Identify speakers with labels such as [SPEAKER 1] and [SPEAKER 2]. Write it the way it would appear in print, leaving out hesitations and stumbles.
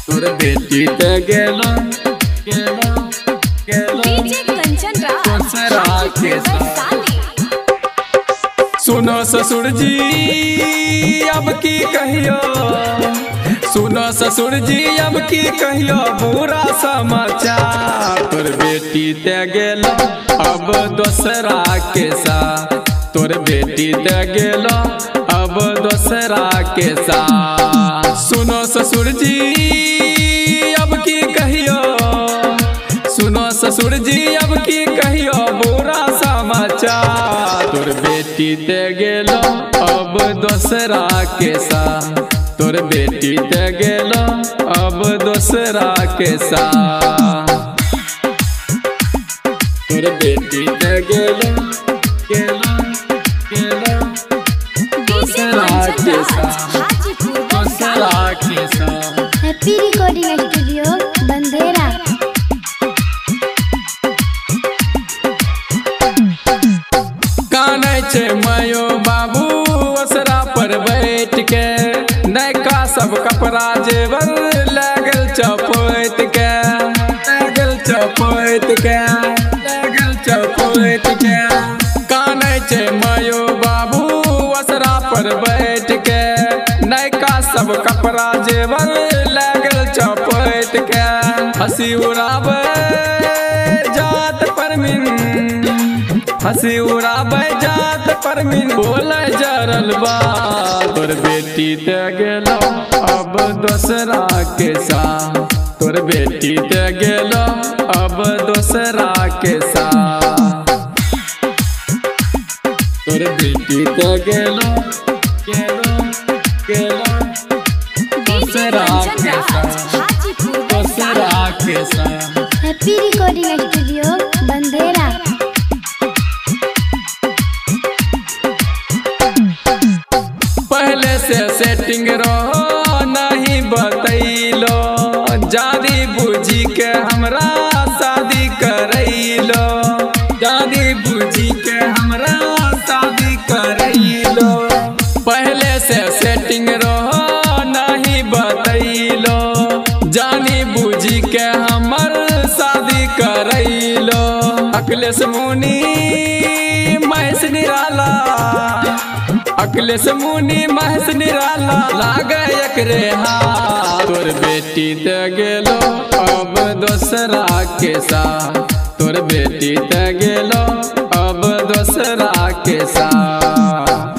[SPEAKER 1] तोर बेटी ते गेलो गेलो गेलो
[SPEAKER 2] डीजे कंचन राज
[SPEAKER 1] के साथ। सुनो ससुर जी अब की कहियो, सुनो ससुर जी अब की कहियो बुरा समाचार। तोर बेटी ते गेलो अब दोसरा के साथ, तोर बेटी ते गेलो अब दोसरा के साथ। सुनो ससुर जी अब की कहियो, सुनो ससुर जी अब की कहियो बुरा समाचार। तोर बेटी ते गेलो अब दोसरा के साथ, तोर बेटी ते गेलो अब दोसरा के साथ। तोर बेटी ते गेलो गेलो गेलो दोसरा के साथ, दोसरा के साथ।
[SPEAKER 3] हैप्पी रिकॉर्डिंग स्टूडियो बंदेरा।
[SPEAKER 1] काने छे मायो बाबू असरा पर बैठ के, नैका सब कपड़ा जेवर लागल चपोत के, लागल चपोत के, लागल चपोत के। काने छे मायो बाबू असरा पर बैठ के, नैका सब कपड़ा जेवर लागल चपोत के। हंसी उड़ावे जात परमीन, हंसी उड़ावे जात परमीन बोले जरल बा। तोर बेटी ते गेलो अब दोसरा के साथ, तोर बेटी ते गेलो अब दोसरा के साथ। तोर बेटी ते गेलो गेलो गेलो दोसरा के साथ, दोसरा के साथ।
[SPEAKER 3] हैप्पी रिकॉर्डिंग स्टूडियो बंदेरा।
[SPEAKER 1] पहले से सेटिंग रहो नहीं बतैलो, जानी बूझी के हमरा शादी करैलो, जानी बूझी के हमरा शादी करैलो। पहले से सेटिंग रहो नहीं बतैलो, जानी बूझी के हमर शादी करैलो। अखिलेश मुनि महेश निराला, अखिलेश मुनि महेश निराला लागे एकरे हाथ। तोर बेटी ते गेलो अब दोसरा के साथ, तोर बेटी ते गेलो अब दोसरा के साथ।